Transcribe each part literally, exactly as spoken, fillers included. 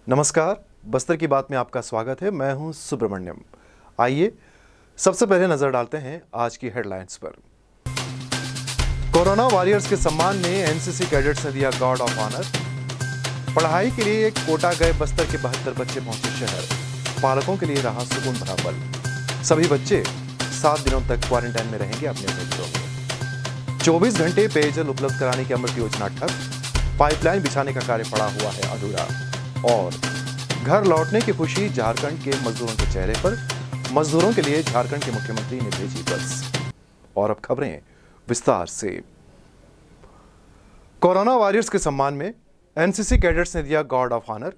नमस्कार, बस्तर की बात में आपका स्वागत है। मैं हूं सुब्रमण्यम। आइए सबसे पहले नजर डालते हैं आज की हेडलाइंस पर। कोरोना वॉरियर्स के सम्मान में एनसीसी कैडेट्स ने दिया गार्ड ऑफ ऑनर। पढ़ाई के लिए कोटा गए बस्तर के बहत्तर बच्चे पहुंचे शहर। पालकों के लिए रहा सुकून भरा पल। सभी बच्चे सात दिनों तक क्वारंटाइन में रहेंगे अपने अपने घरों में। चौबीस घंटे पेयजल उपलब्ध कराने की अमृत योजना ठप। पाइपलाइन बिछाने का कार्य पड़ा हुआ है अधूरा। और घर लौटने की खुशी झारखंड के मजदूरों के चेहरे पर। मजदूरों के लिए झारखंड के मुख्यमंत्री ने भेजी बस। और अब खबरें विस्तार से। कोरोना वॉरियर्स के सम्मान में एनसीसी कैडेट्स ने दिया गार्ड ऑफ ऑनर।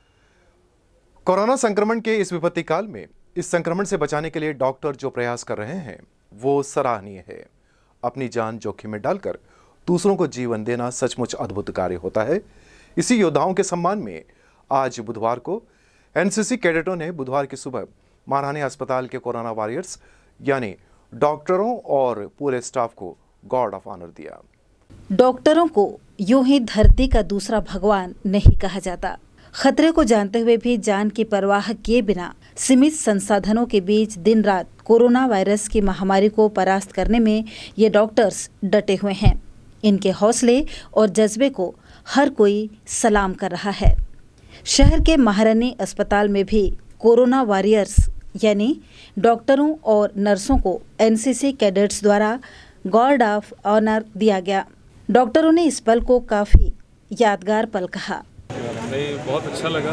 कोरोना संक्रमण के इस विपत्ति काल में इस संक्रमण से बचाने के लिए डॉक्टर जो प्रयास कर रहे हैं वो सराहनीय है। अपनी जान जोखिम में डालकर दूसरों को जीवन देना सचमुच अद्भुत कार्य होता है। इसी योद्धाओं के सम्मान में आज बुधवार को एनसीसी कैडेटों ने बुधवार की सुबह मानहानि अस्पताल के कोरोना वॉरियर्स यानी डॉक्टरों और पूरे स्टाफ को गार्ड ऑफ ऑनर दिया। डॉक्टरों को यूं ही धरती का दूसरा भगवान नहीं कहा जाता। खतरे को जानते हुए भी जान की परवाह किए बिना सीमित संसाधनों के बीच दिन रात कोरोना वायरस की महामारी को परास्त करने में ये डॉक्टर्स डटे हुए हैं। इनके हौसले और जज्बे को हर कोई सलाम कर रहा है। शहर के महारानी अस्पताल में भी कोरोना वॉरियर्स यानी डॉक्टरों और नर्सों को एनसीसी कैडेट्स द्वारा गार्ड ऑफ ऑनर दिया गया। डॉक्टरों ने इस पल को काफ़ी यादगार पल कहा। नहीं, बहुत अच्छा लगा।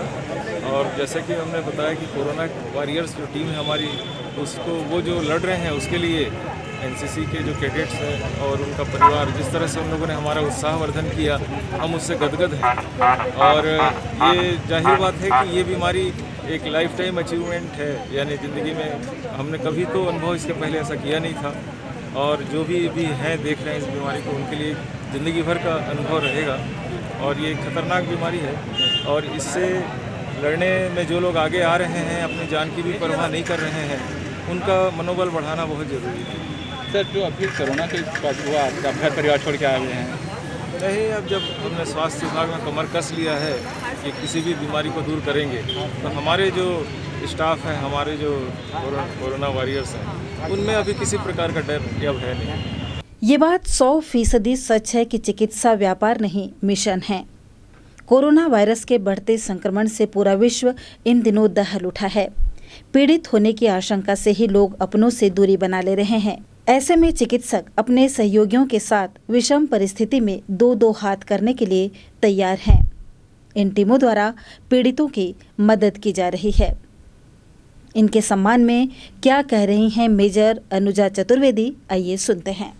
और जैसे कि हमने बताया कि कोरोना वॉरियर्स जो टीम है हमारी, उसको वो जो लड़ रहे हैं उसके लिए एनसीसी के जो कैडेट्स हैं और उनका परिवार, जिस तरह से उन लोगों ने हमारा उत्साहवर्धन किया, हम उससे गदगद हैं। और ये जाहिर बात है कि ये बीमारी एक लाइफ टाइम अचीवमेंट है, यानी ज़िंदगी में हमने कभी तो अनुभव इसके पहले ऐसा किया नहीं था। और जो भी भी हैं देख रहे हैं इस बीमारी को, उनके लिए ज़िंदगी भर का अनुभव रहेगा। और ये खतरनाक बीमारी है और इससे लड़ने में जो लोग आगे आ रहे हैं, अपनी जान की भी परवाह नहीं कर रहे हैं, उनका मनोबल बढ़ाना बहुत ज़रूरी है। सर, जो अभी कोरोना के बाद हुआ, आप घर परिवार छोड़ के आए हुए हैं? नहीं, अब जब हमने स्वास्थ्य विभाग में कमर कस लिया है कि किसी भी बीमारी को दूर करेंगे, तो हमारे जो स्टाफ हैं, हमारे जो कोरोना वॉरियर्स हैं, उनमें अभी किसी प्रकार का डर अब है नहीं। ये बात सौ फीसदी सच है कि चिकित्सा व्यापार नहीं मिशन है। कोरोना वायरस के बढ़ते संक्रमण से पूरा विश्व इन दिनों दहल उठा है। पीड़ित होने की आशंका से ही लोग अपनों से दूरी बना ले रहे हैं। ऐसे में चिकित्सक अपने सहयोगियों के साथ विषम परिस्थिति में दो दो हाथ करने के लिए तैयार हैं। इन टीमों द्वारा पीड़ितों की मदद की जा रही है। इनके सम्मान में क्या कह रही हैं मेजर अनुजा चतुर्वेदी, आइए सुनते हैं।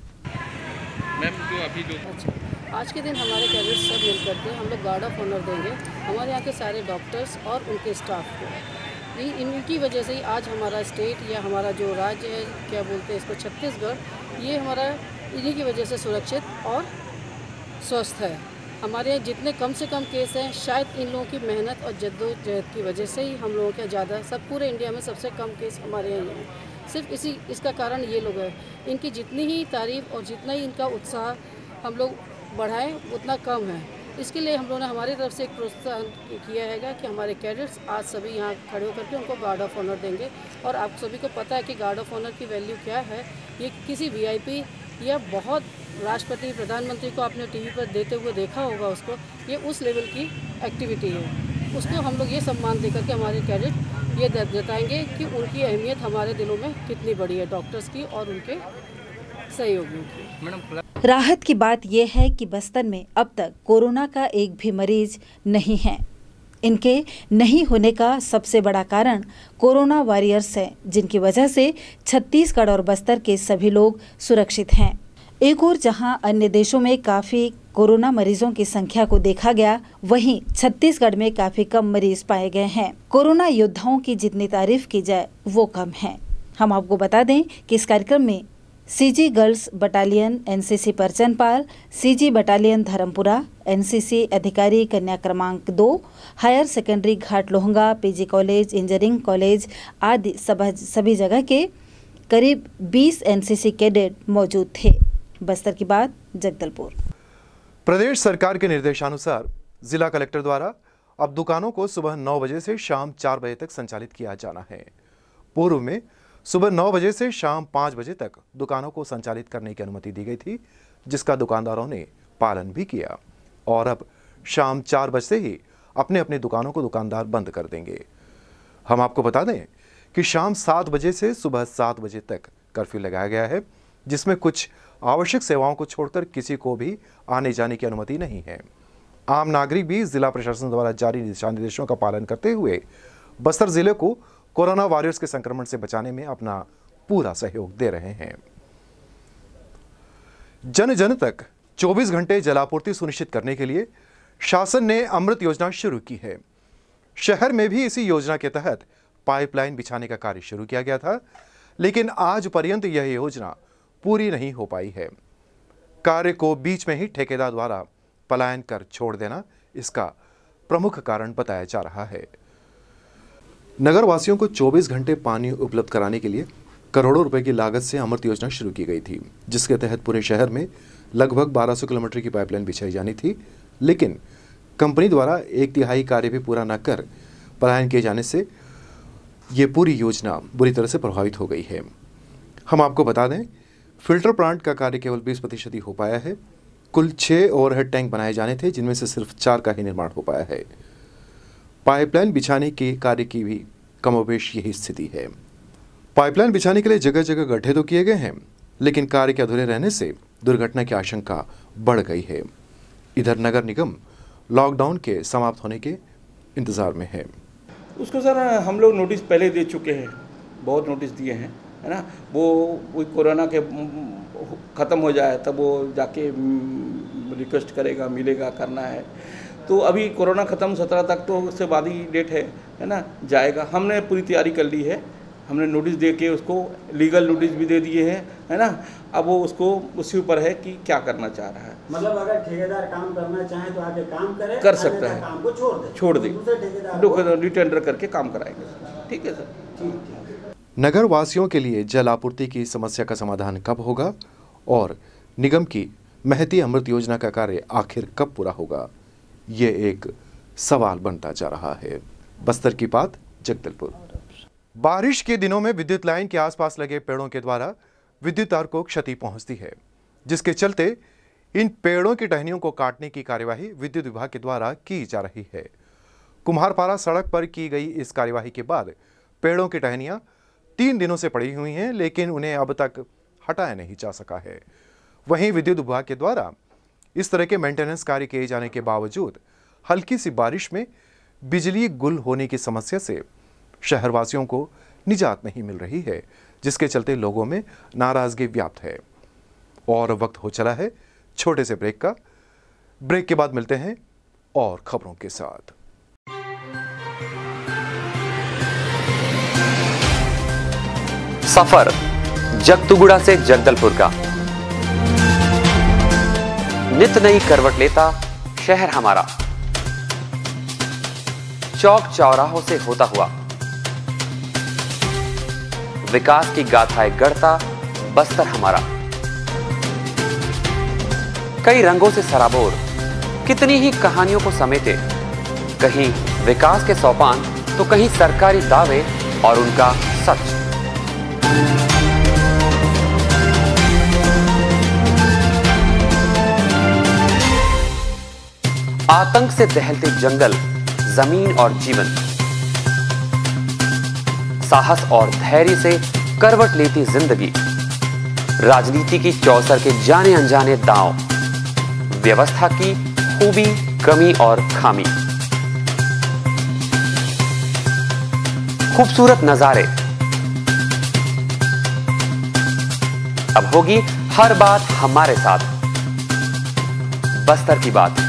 मैम, जो अभी जो आज के दिन हमारे कैडेट्स सब मिल करके हम लोग गार्ड ऑफ ऑनर देंगे हमारे यहाँ के सारे डॉक्टर्स और उनके स्टाफ को। इनकी वजह से ही आज हमारा स्टेट या हमारा जो राज्य है, क्या बोलते हैं इसको, छत्तीसगढ़, ये हमारा इन्हीं की वजह से सुरक्षित और स्वस्थ है। हमारे यहाँ जितने कम से कम केस हैं, शायद इन लोगों की मेहनत और जद्दोजहद की वजह से ही हम लोगों के ज़्यादा, सब पूरे इंडिया में सबसे कम केस हमारे यहाँ हैं। सिर्फ इसी इसका कारण ये लोग हैं। इनकी जितनी ही तारीफ़ और जितना ही इनका उत्साह हम लोग बढ़ाएं उतना कम है। इसके लिए हम लोगों ने हमारी तरफ से एक प्रोत्साहन किया है कि हमारे कैडेट्स आज सभी यहाँ खड़े होकर के उनको गार्ड ऑफ ऑनर देंगे। और आप सभी को पता है कि गार्ड ऑफ ऑनर की वैल्यू क्या है। ये किसी वीआईपी या बहुत राष्ट्रपति, प्रधानमंत्री को आपने टीवी पर देते हुए देखा होगा उसको, ये उस लेवल की एक्टिविटी है। उसको हम लोग ये सम्मान देकर के हमारे कैडेट ये जताएंगे कि उनकी अहमियत हमारे दिलों में कितनी बड़ी है, डॉक्टर्स की और उनके सहयोगियों की। मैडम, राहत की बात यह है कि बस्तर में अब तक कोरोना का एक भी मरीज नहीं है। इनके नहीं होने का सबसे बड़ा कारण कोरोना वॉरियर्स है, जिनकी वजह से छत्तीसगढ़ और बस्तर के सभी लोग सुरक्षित हैं। एक और जहां अन्य देशों में काफी कोरोना मरीजों की संख्या को देखा गया, वहीं छत्तीसगढ़ में काफी कम मरीज पाए गए हैं। कोरोना योद्धाओं की जितनी तारीफ की जाए वो कम है। हम आपको बता दें कि इस कार्यक्रम में CG girls battalion NCC Parchanpal, CG battalion Dharmpura, NCC अधिकारी कन्या क्रमांक दो, higher secondary Ghat Lohanga, PG college, engineering college आदि सभी जगह के करीब बीस एनसीसी कैडेट मौजूद थे। बस्तर की बात, जगदलपुर। प्रदेश सरकार के निर्देशानुसार जिला कलेक्टर द्वारा अब दुकानों को सुबह नौ बजे से शाम चार बजे तक संचालित किया जाना है। पूर्व में सुबह नौ बजे से शाम पाँच बजे तक दुकानों को संचालित करने की अनुमति दी गई थी, जिसका दुकानदारों ने पालन भी किया और अब शाम चार बजे से ही अपने अपने दुकानों को दुकानदार बंद कर देंगे। हम आपको बता दें कि शाम सात बजे से सुबह सात बजे तक कर्फ्यू लगाया गया है, जिसमें कुछ आवश्यक सेवाओं को छोड़कर किसी को भी आने जाने की अनुमति नहीं है। आम नागरिक भी जिला प्रशासन द्वारा जारी दिशा निर्देशों का पालन करते हुए बस्तर जिले को कोरोना वॉरियर्स के संक्रमण से बचाने में अपना पूरा सहयोग दे रहे हैं। जन जन तक चौबीस घंटे जलापूर्ति सुनिश्चित करने के लिए शासन ने अमृत योजना शुरू की है। शहर में भी इसी योजना के तहत पाइपलाइन बिछाने का कार्य शुरू किया गया था, लेकिन आज पर्यंत यह योजना पूरी नहीं हो पाई है। कार्य को बीच में ही ठेकेदार द्वारा पलायन कर छोड़ देना इसका प्रमुख कारण बताया जा रहा है। नगर वासियों को चौबीस घंटे पानी उपलब्ध कराने के लिए करोड़ों रुपए की लागत से अमृत योजना शुरू की गई थी, जिसके तहत पूरे शहर में लगभग बारह सौ किलोमीटर की पाइपलाइन बिछाई जानी थी, लेकिन कंपनी द्वारा एक तिहाई कार्य भी पूरा न कर पलायन किए जाने से ये पूरी योजना बुरी तरह से प्रभावित हो गई है। हम आपको बता दें, फिल्टर प्लांट का कार्य केवल बीस प्रतिशत ही हो पाया है। कुल छः ओवरहेड टैंक बनाए जाने थे, जिनमें से सिर्फ चार का ही निर्माण हो पाया है। पाइपलाइन बिछाने के कार्य की भी कमोबेश यही स्थिति है। पाइपलाइन बिछाने के लिए जगह जगह गड्ढे तो किए गए हैं, लेकिन कार्य के अधूरे रहने से दुर्घटना की आशंका बढ़ गई है। इधर नगर निगम लॉकडाउन के समाप्त होने के इंतजार में है। उसको सर हम लोग नोटिस पहले दे चुके हैं, बहुत नोटिस दिए हैं, है ना। वो वो कोरोना के ख़त्म हो जाए तब वो जाके रिक्वेस्ट करेगा, मिलेगा, करना है। तो अभी कोरोना ख़त्म सत्रह तक तो उससे बाद ही डेट है है ना, जाएगा। हमने पूरी तैयारी कर ली है, हमने नोटिस दे के उसको लीगल नोटिस भी दे दिए हैं, है ना। अब वो उसको उसी ऊपर है कि क्या करना चाह रहा है। मतलब अगर ठेकेदार काम करना चाहे तो आगे काम करे, कर सकता है, काम को छोड़ दे छोड़ दे रिटेंडर करके काम कराएंगे। ठीक है सर, ठीक। नगर वासियों के लिए जल आपूर्ति की समस्या का समाधान कब होगा और निगम की महती अमृत योजना का कार्य आखिर कब पूरा होगा, ये एक सवाल बनता जा रहा है। बस्तर की बात, जगदलपुर। बारिश के दिनों में विद्युत लाइन के आसपास लगे पेड़ों के द्वारा विद्युत तार को क्षति पहुंचती है, जिसके चलते इन पेड़ों की टहनियों को काटने की कार्यवाही विद्युत विभाग के द्वारा की जा रही है। कुम्हारपारा सड़क पर की गई इस कार्यवाही के बाद पेड़ों की टहनियां तीन दिनों से पड़ी हुई हैं, लेकिन उन्हें अब तक हटाया नहीं जा सका है। वहीं विद्युत विभाग के द्वारा इस तरह के मेंटेनेंस कार्य किए जाने के बावजूद हल्की सी बारिश में बिजली गुल होने की समस्या से शहरवासियों को निजात नहीं मिल रही है, जिसके चलते लोगों में नाराजगी व्याप्त है। और वक्त हो चला है छोटे से ब्रेक का। ब्रेक के बाद मिलते हैं और खबरों के साथ। सफर जगतुगुड़ा से जगदलपुर का, नित नई करवट लेता शहर हमारा, चौक चौराहों से होता हुआ विकास की गाथाएं गढ़ता बस्तर हमारा। कई रंगों से सराबोर कितनी ही कहानियों को समेटे, कहीं विकास के सोपान तो कहीं सरकारी दावे और उनका सच। आतंक से दहलते जंगल, जमीन और जीवन, साहस और धैर्य से करवट लेती जिंदगी, राजनीति की चौसर के जाने अनजाने दांव, व्यवस्था की खूबी, कमी और खामी, खूबसूरत नजारे। अब होगी हर बात हमारे साथ, बस्तर की बात।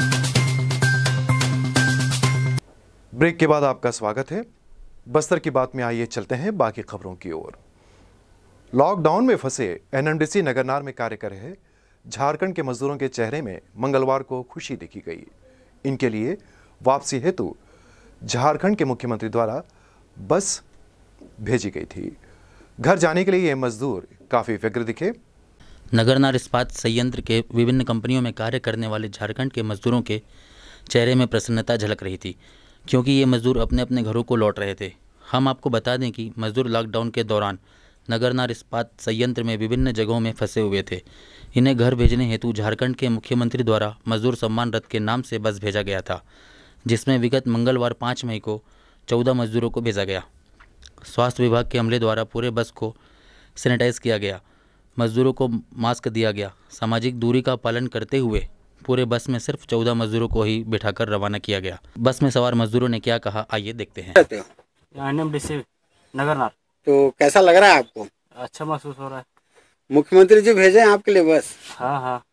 ब्रेक के बाद आपका स्वागत है। बस्तर की बात में आइए चलते हैं बाकी खबरों की ओर। लॉकडाउन में फंसे एनएमडीसी नगरनार में कार्य कर रहे झारखंड के मजदूरों के चेहरे में मंगलवार को खुशी देखी गई। इनके लिए वापसी हेतु झारखंड के मुख्यमंत्री द्वारा बस भेजी गई थी। घर जाने के लिए ये मजदूर काफी व्यग्र दिखे। नगरनार इस्पात संयंत्र के विभिन्न कंपनियों में कार्य करने वाले झारखंड के मजदूरों के चेहरे में प्रसन्नता झलक रही थी। क्योंकि ये मजदूर अपने अपने घरों को लौट रहे थे। हम आपको बता दें कि मजदूर लॉकडाउन के दौरान नगरनार इस्पात संयंत्र में विभिन्न जगहों में फंसे हुए थे। इन्हें घर भेजने हेतु झारखंड के मुख्यमंत्री द्वारा मजदूर सम्मान रथ के नाम से बस भेजा गया था, जिसमें विगत मंगलवार पाँच मई को चौदह मजदूरों को भेजा गया। स्वास्थ्य विभाग के अमले द्वारा पूरे बस को सैनिटाइज किया गया, मजदूरों को मास्क दिया गया। सामाजिक दूरी का पालन करते हुए पूरे बस में सिर्फ चौदह मजदूरों को ही बिठाकर रवाना किया गया। बस में सवार मजदूरों ने क्या कहा, आइए देखते हैं। एनएमडीसी नगरनार। तो कैसा लग रहा है आपको? अच्छा महसूस हो रहा है। मुख्यमंत्री जी भेजे हैं आपके लिए बस? हाँ हाँ।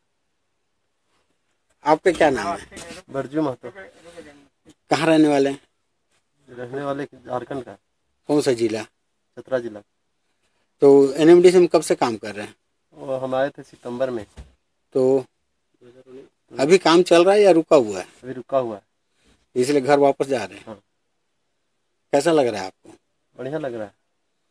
आपका क्या नाम है? बरजू महतो। कहाँ रहने वाले हैं? रहने वाले झारखंड का। कौन सा जिला? चतरा जिला। तो एनएमडीसी में कब से काम कर रहे हैं? वो हम आए थे सितंबर में। तो अभी काम चल रहा है या रुका हुआ है? अभी रुका हुआ है, इसलिए घर वापस जा रहे हैं। हाँ। कैसा लग रहा है आपको? बढ़िया लग रहा है।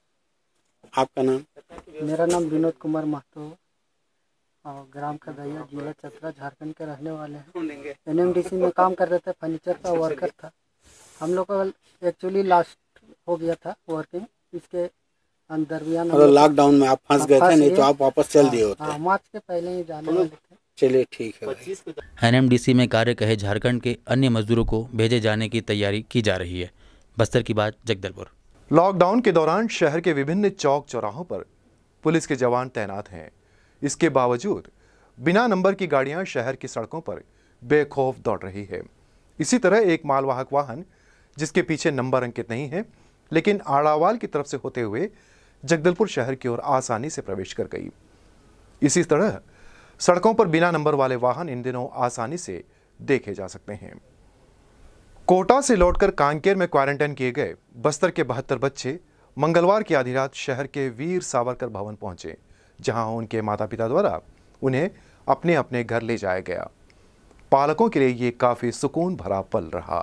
आपका नाम? मेरा नाम विनोद कुमार महतो और ग्राम का दैया, जिला चतरा, झारखंड के रहने वाले हैं। एनएमडीसी में काम कर रहे थे, फर्नीचर का वर्कर था। हम लोग का एक्चुअली लास्ट हो गया था वर्किंग, इसके दरमियान लॉकडाउन में आप फंस गए थे, नहीं तो आप वापस चल दिए होते। हाँ, मार्च के पहले ही जाने वाले थे। चलिए ठीक है। एनएमडीसी में कार्य कहे झारखंड के अन्य मजदूरों को भेजे जाने की तैयारी की जा रही है। बस्तर की बात, जगदलपुर। लॉकडाउन के दौरान शहर के विभिन्न चौक चौराहों पर पुलिस के जवान तैनात हैं। इसके बावजूद बिना नंबर की गाड़ियां शहर की सड़कों पर बेखौफ दौड़ रही है। इसी तरह एक मालवाहक वाहन जिसके पीछे नंबर अंकित नहीं है, लेकिन आड़ावाल की तरफ से होते हुए जगदलपुर शहर की ओर आसानी से प्रवेश कर गई। इसी तरह सड़कों पर बिना नंबर वाले वाहन इन दिनों आसानी से देखे जा सकते हैं। कोटा से लौटकर कांकेर में क्वारंटाइन किए गए बस्तर के बहत्तर बच्चे मंगलवार की आधी रात शहर के वीर सावरकर भवन पहुंचे, जहां उनके माता पिता द्वारा उन्हें अपने अपने घर ले जाया गया। पालकों के लिए ये काफी सुकून भरा पल रहा।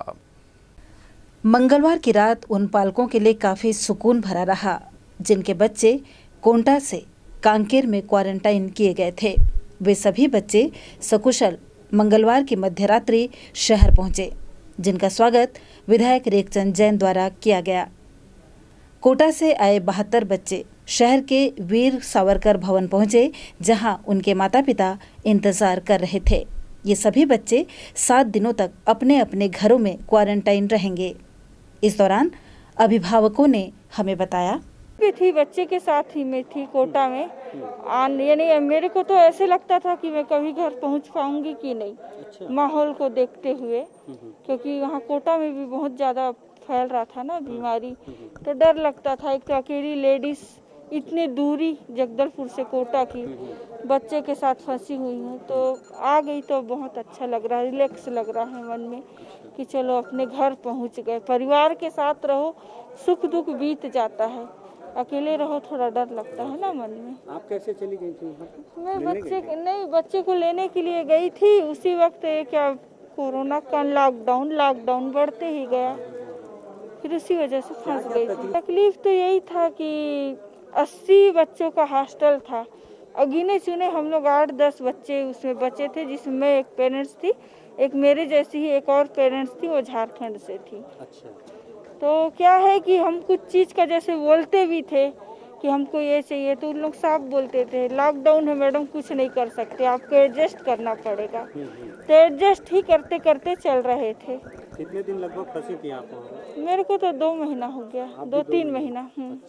मंगलवार की रात उन पालकों के लिए काफी सुकून भरा रहा जिनके बच्चे कोंटा से कांकेर में क्वारंटाइन किए गए थे। वे सभी बच्चे सकुशल मंगलवार की मध्यरात्रि शहर पहुंचे, जिनका स्वागत विधायक रेखचंद जैन द्वारा किया गया। कोटा से आए बहत्तर बच्चे शहर के वीर सावरकर भवन पहुंचे, जहां उनके माता पिता इंतजार कर रहे थे। ये सभी बच्चे सात दिनों तक अपने अपने घरों में क्वारंटाइन रहेंगे। इस दौरान अभिभावकों ने हमें बताया भी थी, बच्चे के साथ ही मैं थी कोटा में। यानी मेरे को तो ऐसे लगता था कि मैं कभी घर पहुंच पाऊंगी कि नहीं। अच्छा। माहौल को देखते हुए, क्योंकि वहाँ कोटा में भी बहुत ज़्यादा फैल रहा था ना बीमारी, तो डर लगता था। एक तो अकेली लेडीज इतनी दूरी जगदलपुर से कोटा की बच्चे के साथ फंसी हुई हूँ, तो आ गई तो बहुत अच्छा लग रहा है, रिलैक्स लग रहा है मन में कि चलो अपने घर पहुँच गए। परिवार के साथ रहो, सुख दुख बीत जाता है, अकेले रहो थोड़ा डर लगता है ना मन में। आप कैसे चली गई थी? मैं बच्चे नहीं बच्चे को लेने के लिए गई थी। उसी वक्त क्या कोरोना का लॉकडाउन लॉकडाउन बढ़ते ही गया, फिर उसी वजह से फंस गई थी। तकलीफ तो यही था कि अस्सी बच्चों का हॉस्टल था, अगिने चुने हम लोग आठ दस बच्चे उसमें बचे थे, जिसमें एक पेरेंट्स थी, एक मेरे जैसी ही एक और पेरेंट्स थी, वो झारखंड से थी। अच्छा। तो क्या है कि हम कुछ चीज़ का जैसे बोलते भी थे कि हमको ये चाहिए, तो उन लोग साफ बोलते थे लॉकडाउन है मैडम, कुछ नहीं कर सकते, आपको एडजस्ट करना पड़ेगा। तो एडजस्ट ही करते करते चल रहे थे। कितने दिन लगभग फंसी थी आप? मेरे को तो दो महीना हो गया, दो तीन महीना।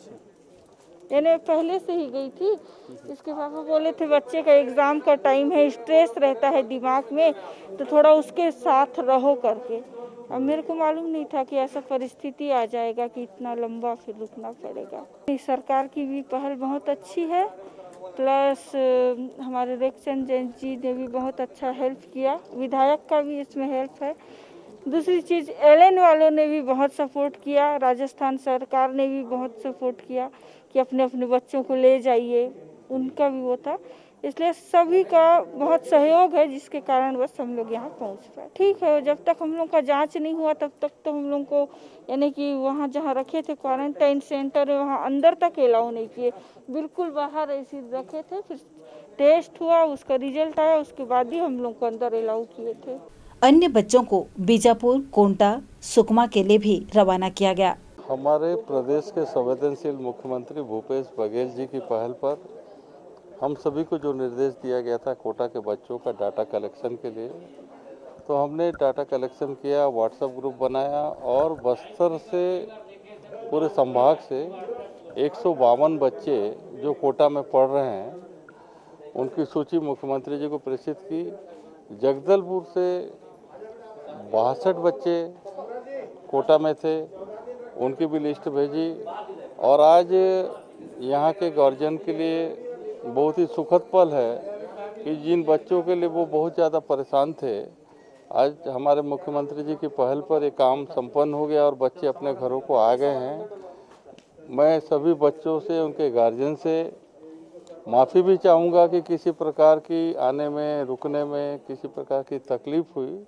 यानी पहले से ही गई थी। इसके पापा बोले थे बच्चे का एग्ज़ाम का टाइम है, स्ट्रेस रहता है दिमाग में, तो थोड़ा उसके साथ रहो करके। अब मेरे को मालूम नहीं था कि ऐसा परिस्थिति आ जाएगा कि इतना लंबा फिर रुकना पड़ेगा। सरकार की भी पहल बहुत अच्छी है, प्लस हमारे रेखचंद जैन जी ने भी बहुत अच्छा हेल्प किया, विधायक का भी इसमें हेल्प है। दूसरी चीज़ एलएन वालों ने भी बहुत सपोर्ट किया, राजस्थान सरकार ने भी बहुत सपोर्ट किया कि अपने अपने बच्चों को ले जाइए, उनका भी वो था। इसलिए सभी का बहुत सहयोग है, जिसके कारण बस हम लोग यहाँ पहुँच पाए। ठीक है, जब तक हम लोग का जांच नहीं हुआ तब तक तो हम लोग को यानी कि वहाँ जहाँ रखे थे क्वारंटाइन सेंटर है वहाँ अंदर तक अलाउ नहीं किए, बिल्कुल बाहर ऐसे रखे थे। फिर टेस्ट हुआ, उसका रिजल्ट आया, उसके बाद ही हम लोग को अंदर अलाउ किए थे। अन्य बच्चों को बीजापुर, कोंटा, सुकमा के लिए भी रवाना किया गया। हमारे प्रदेश के संवेदनशील मुख्यमंत्री भूपेश बघेल जी की पहल पर हम सभी को जो निर्देश दिया गया था कोटा के बच्चों का डाटा कलेक्शन के लिए, तो हमने डाटा कलेक्शन किया, व्हाट्सएप ग्रुप बनाया और बस्तर से पूरे संभाग से एक सौ बावन बच्चे जो कोटा में पढ़ रहे हैं उनकी सूची मुख्यमंत्री जी को प्रेषित की। जगदलपुर से बासठ बच्चे कोटा में थे, उनकी भी लिस्ट भेजी और आज यहाँ के गार्जियन के लिए बहुत ही सुखद पल है कि जिन बच्चों के लिए वो बहुत ज़्यादा परेशान थे, आज हमारे मुख्यमंत्री जी की पहल पर ये काम संपन्न हो गया और बच्चे अपने घरों को आ गए हैं। मैं सभी बच्चों से, उनके गार्जियन से माफ़ी भी चाहूँगा कि किसी प्रकार की आने में, रुकने में किसी प्रकार की तकलीफ़ हुई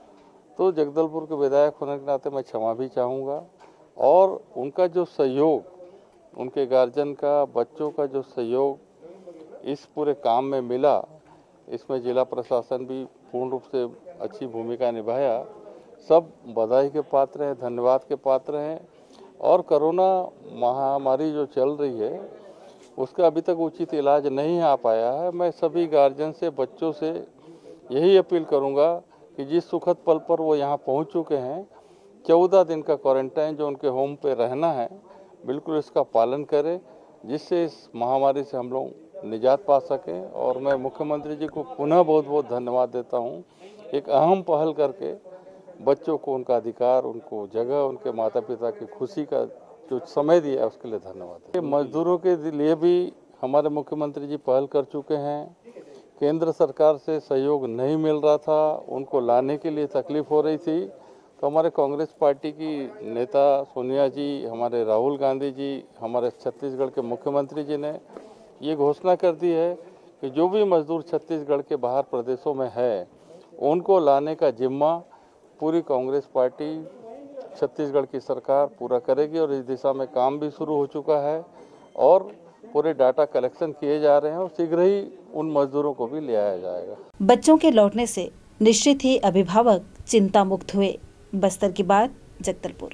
तो जगदलपुर के विधायक होने के नाते मैं क्षमा भी चाहूँगा। और उनका जो सहयोग, उनके गार्जियन का, बच्चों का जो सहयोग इस पूरे काम में मिला, इसमें जिला प्रशासन भी पूर्ण रूप से अच्छी भूमिका निभाया। सब बधाई के पात्र हैं, धन्यवाद के पात्र हैं। और कोरोना महामारी जो चल रही है उसका अभी तक उचित इलाज नहीं आ पाया है। मैं सभी गार्जियन से, बच्चों से यही अपील करूंगा कि जिस सुखद पल पर वो यहाँ पहुँच चुके हैं, चौदह दिन का क्वारंटाइन जो उनके होम पे रहना है, बिल्कुल इसका पालन करें, जिससे इस महामारी से हम लोग निजात पा सकें। और मैं मुख्यमंत्री जी को पुनः बहुत बहुत धन्यवाद देता हूं। एक अहम पहल करके बच्चों को उनका अधिकार, उनको जगह, उनके माता पिता की खुशी का जो समय दिया उसके लिए धन्यवाद। मजदूरों के लिए भी हमारे मुख्यमंत्री जी पहल कर चुके हैं। केंद्र सरकार से सहयोग नहीं मिल रहा था, उनको लाने के लिए तकलीफ हो रही थी, तो हमारे कांग्रेस पार्टी की नेता सोनिया जी, हमारे राहुल गांधी जी, हमारे छत्तीसगढ़ के मुख्यमंत्री जी ने ये घोषणा कर दी है कि जो भी मजदूर छत्तीसगढ़ के बाहर प्रदेशों में है उनको लाने का जिम्मा पूरी कांग्रेस पार्टी, छत्तीसगढ़ की सरकार पूरा करेगी और इस दिशा में काम भी शुरू हो चुका है और पूरे डाटा कलेक्शन किए जा रहे हैं और शीघ्र ही उन मजदूरों को भी ले आया जाएगा। बच्चों के लौटने से निश्चित ही अभिभावक चिंता मुक्त हुए। बस्तर की बात, जगदलपुर।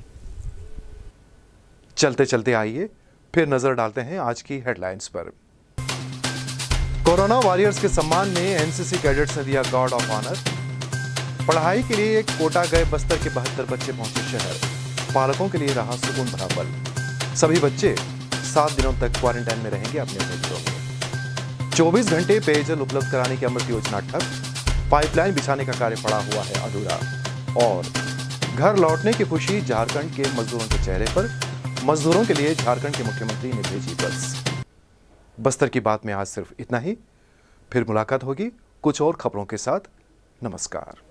चलते चलते आइए फिर नजर डालते हैं आज की हेडलाइंस पर। कोरोना वॉरियर्स के सम्मान में एनसीसी कैडेट्स ने दिया गार्ड ऑफ ऑनर। पढ़ाई के लिए कोटा गए बस्तर के बहत्तर बच्चे पहुंचे शहर। पालकों के लिए रहा सुकून भरा पल। सभी बच्चे सात दिनों तक क्वारंटाइन में रहेंगे अपने अपने घरों में। चौबीस घंटे पेयजल उपलब्ध कराने की अमृत योजना ठप। पाइपलाइन बिछाने का कार्य पड़ा हुआ है अधूरा। और घर लौटने की खुशी झारखंड के मजदूरों के चेहरे पर। मजदूरों के लिए झारखंड के मुख्यमंत्री ने भेजी बस। बस्तर की बात में आज सिर्फ इतना ही। फिर मुलाकात होगी कुछ और खबरों के साथ। नमस्कार।